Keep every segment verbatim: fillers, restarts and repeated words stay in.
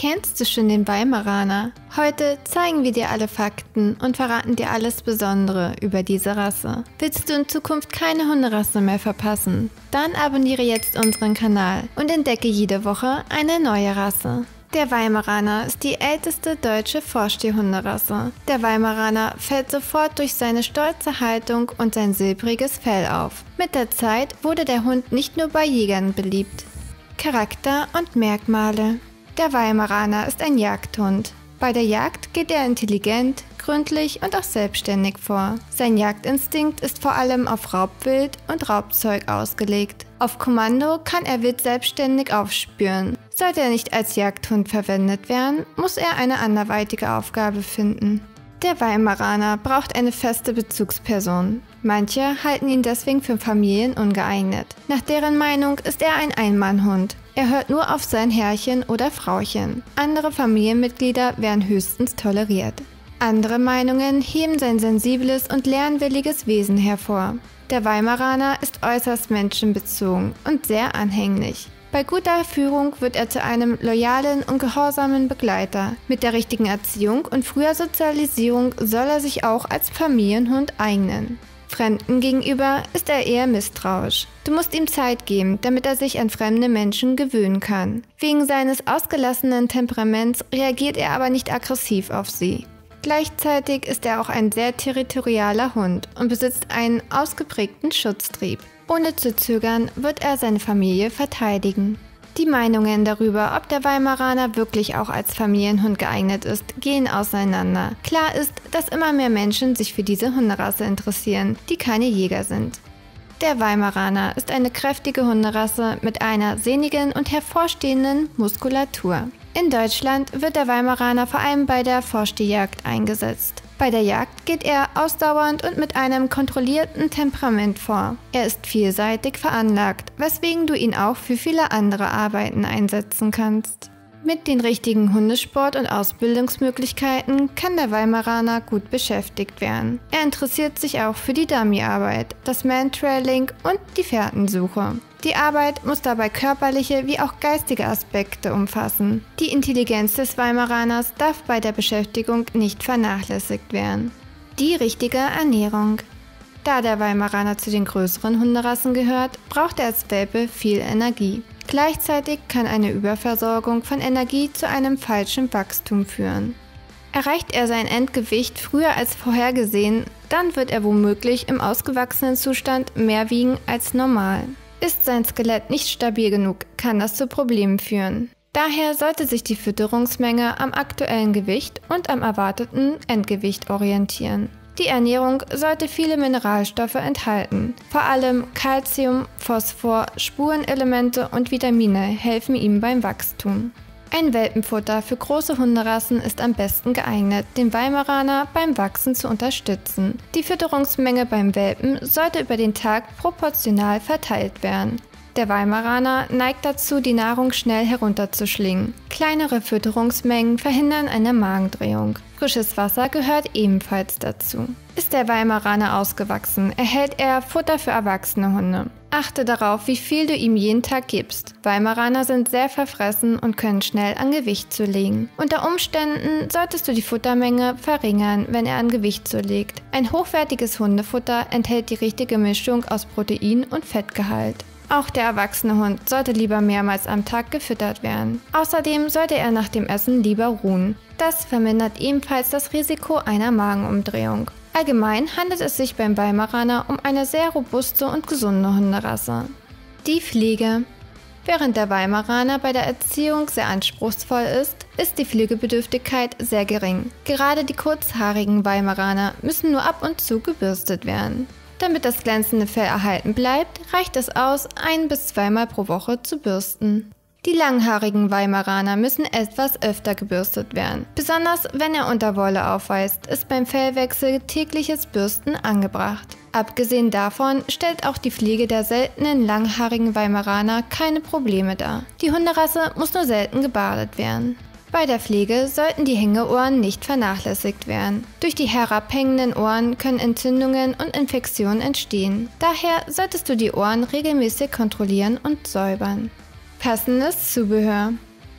Kennst du schon den Weimaraner? Heute zeigen wir dir alle Fakten und verraten dir alles Besondere über diese Rasse. Willst du in Zukunft keine Hunderasse mehr verpassen? Dann abonniere jetzt unseren Kanal und entdecke jede Woche eine neue Rasse. Der Weimaraner ist die älteste deutsche Vorstehhunderasse. Der Weimaraner fällt sofort durch seine stolze Haltung und sein silbriges Fell auf. Mit der Zeit wurde der Hund nicht nur bei Jägern beliebt. Charakter und Merkmale. Der Weimaraner ist ein Jagdhund. Bei der Jagd geht er intelligent, gründlich und auch selbstständig vor. Sein Jagdinstinkt ist vor allem auf Raubwild und Raubzeug ausgelegt. Auf Kommando kann er Wild selbstständig aufspüren. Sollte er nicht als Jagdhund verwendet werden, muss er eine anderweitige Aufgabe finden. Der Weimaraner braucht eine feste Bezugsperson. Manche halten ihn deswegen für Familien ungeeignet. Nach deren Meinung ist er ein Einmannhund. Er hört nur auf sein Herrchen oder Frauchen. Andere Familienmitglieder werden höchstens toleriert. Andere Meinungen heben sein sensibles und lernwilliges Wesen hervor. Der Weimaraner ist äußerst menschenbezogen und sehr anhänglich. Bei guter Führung wird er zu einem loyalen und gehorsamen Begleiter. Mit der richtigen Erziehung und früher Sozialisierung soll er sich auch als Familienhund eignen. Fremden gegenüber ist er eher misstrauisch. Du musst ihm Zeit geben, damit er sich an fremde Menschen gewöhnen kann. Wegen seines ausgelassenen Temperaments reagiert er aber nicht aggressiv auf sie. Gleichzeitig ist er auch ein sehr territorialer Hund und besitzt einen ausgeprägten Schutztrieb. Ohne zu zögern wird er seine Familie verteidigen. Die Meinungen darüber, ob der Weimaraner wirklich auch als Familienhund geeignet ist, gehen auseinander. Klar ist, dass immer mehr Menschen sich für diese Hunderasse interessieren, die keine Jäger sind. Der Weimaraner ist eine kräftige Hunderasse mit einer sehnigen und hervorstehenden Muskulatur. In Deutschland wird der Weimaraner vor allem bei der Vorstehjagd eingesetzt. Bei der Jagd geht er ausdauernd und mit einem kontrollierten Temperament vor. Er ist vielseitig veranlagt, weswegen du ihn auch für viele andere Arbeiten einsetzen kannst. Mit den richtigen Hundesport- und Ausbildungsmöglichkeiten kann der Weimaraner gut beschäftigt werden. Er interessiert sich auch für die Dummyarbeit, das Mantrailing und die Fährtensuche. Die Arbeit muss dabei körperliche wie auch geistige Aspekte umfassen. Die Intelligenz des Weimaraners darf bei der Beschäftigung nicht vernachlässigt werden. Die richtige Ernährung. Da der Weimaraner zu den größeren Hunderassen gehört, braucht er als Welpe viel Energie. Gleichzeitig kann eine Überversorgung von Energie zu einem falschen Wachstum führen. Erreicht er sein Endgewicht früher als vorhergesehen, dann wird er womöglich im ausgewachsenen Zustand mehr wiegen als normal. Ist sein Skelett nicht stabil genug, kann das zu Problemen führen. Daher sollte sich die Fütterungsmenge am aktuellen Gewicht und am erwarteten Endgewicht orientieren. Die Ernährung sollte viele Mineralstoffe enthalten. Vor allem Calcium, Phosphor, Spurenelemente und Vitamine helfen ihm beim Wachstum. Ein Welpenfutter für große Hunderassen ist am besten geeignet, den Weimaraner beim Wachsen zu unterstützen. Die Fütterungsmenge beim Welpen sollte über den Tag proportional verteilt werden. Der Weimaraner neigt dazu, die Nahrung schnell herunterzuschlingen. Kleinere Fütterungsmengen verhindern eine Magendrehung. Frisches Wasser gehört ebenfalls dazu. Ist der Weimaraner ausgewachsen, erhält er Futter für erwachsene Hunde. Achte darauf, wie viel du ihm jeden Tag gibst. Weimaraner sind sehr verfressen und können schnell an Gewicht zulegen. Unter Umständen solltest du die Futtermenge verringern, wenn er an Gewicht zulegt. Ein hochwertiges Hundefutter enthält die richtige Mischung aus Protein und Fettgehalt. Auch der erwachsene Hund sollte lieber mehrmals am Tag gefüttert werden. Außerdem sollte er nach dem Essen lieber ruhen. Das vermindert ebenfalls das Risiko einer Magenumdrehung. Allgemein handelt es sich beim Weimaraner um eine sehr robuste und gesunde Hunderasse. Die Pflege. Während der Weimaraner bei der Erziehung sehr anspruchsvoll ist, ist die Pflegebedürftigkeit sehr gering. Gerade die kurzhaarigen Weimaraner müssen nur ab und zu gebürstet werden. Damit das glänzende Fell erhalten bleibt, reicht es aus, ein- bis zweimal pro Woche zu bürsten. Die langhaarigen Weimaraner müssen etwas öfter gebürstet werden. Besonders wenn er Unterwolle aufweist, ist beim Fellwechsel tägliches Bürsten angebracht. Abgesehen davon stellt auch die Pflege der seltenen langhaarigen Weimaraner keine Probleme dar. Die Hunderasse muss nur selten gebadet werden. Bei der Pflege sollten die Hängeohren nicht vernachlässigt werden. Durch die herabhängenden Ohren können Entzündungen und Infektionen entstehen. Daher solltest du die Ohren regelmäßig kontrollieren und säubern. Passendes Zubehör.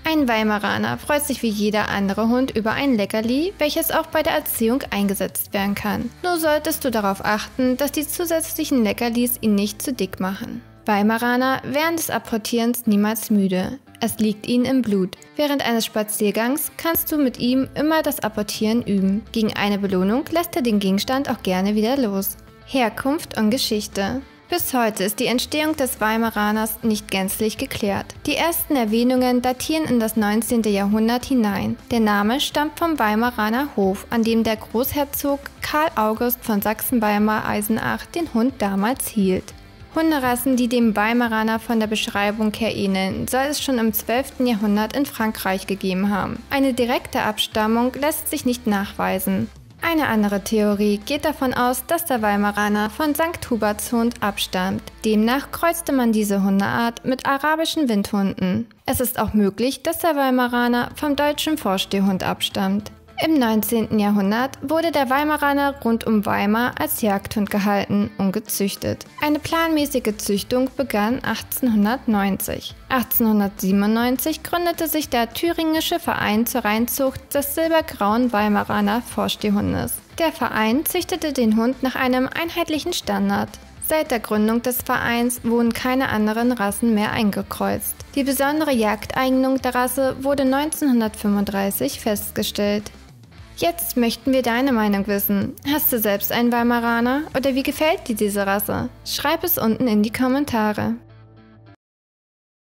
Ein Weimaraner freut sich wie jeder andere Hund über ein Leckerli, welches auch bei der Erziehung eingesetzt werden kann. Nur solltest du darauf achten, dass die zusätzlichen Leckerlis ihn nicht zu dick machen. Weimaraner während des Apportierens niemals müde. Es liegt ihnen im Blut. Während eines Spaziergangs kannst du mit ihm immer das Apportieren üben. Gegen eine Belohnung lässt er den Gegenstand auch gerne wieder los. Herkunft und Geschichte. Bis heute ist die Entstehung des Weimaraners nicht gänzlich geklärt. Die ersten Erwähnungen datieren in das neunzehnte Jahrhundert hinein. Der Name stammt vom Weimaraner Hof, an dem der Großherzog Karl August von Sachsen-Weimar-Eisenach den Hund damals hielt. Hunderassen, die dem Weimaraner von der Beschreibung her ähneln, soll es schon im zwölften Jahrhundert in Frankreich gegeben haben. Eine direkte Abstammung lässt sich nicht nachweisen. Eine andere Theorie geht davon aus, dass der Weimaraner von Sankt Huberts Hund abstammt. Demnach kreuzte man diese Hundeart mit arabischen Windhunden. Es ist auch möglich, dass der Weimaraner vom deutschen Vorstehhund abstammt. Im neunzehnten Jahrhundert wurde der Weimaraner rund um Weimar als Jagdhund gehalten und gezüchtet. Eine planmäßige Züchtung begann achtzehnhundertneunzig. achtzehnhundertsiebenundneunzig gründete sich der Thüringische Verein zur Reinzucht des silbergrauen Weimaraner Vorstehhundes. Der Verein züchtete den Hund nach einem einheitlichen Standard. Seit der Gründung des Vereins wurden keine anderen Rassen mehr eingekreuzt. Die besondere Jagdeignung der Rasse wurde neunzehnhundertfünfunddreißig festgestellt. Jetzt möchten wir deine Meinung wissen. Hast du selbst einen Weimaraner oder wie gefällt dir diese Rasse? Schreib es unten in die Kommentare.